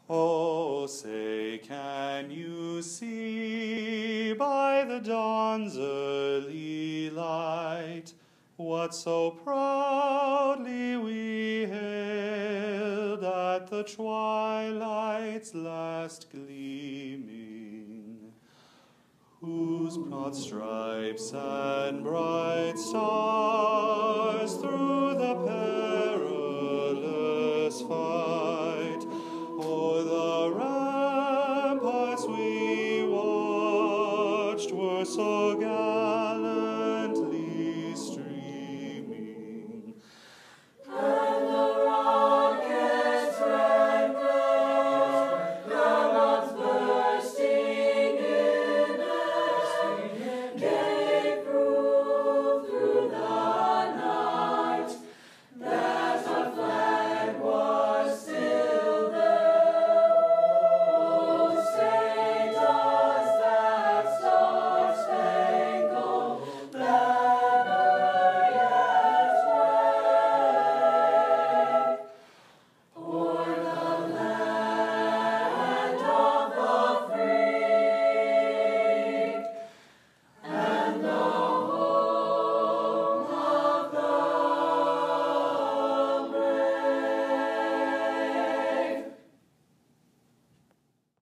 Oh, say, can you see by the dawn's early light what so proudly we hailed at the twilight's last gleaming, whose broad stripes and bright stars through the perilous fight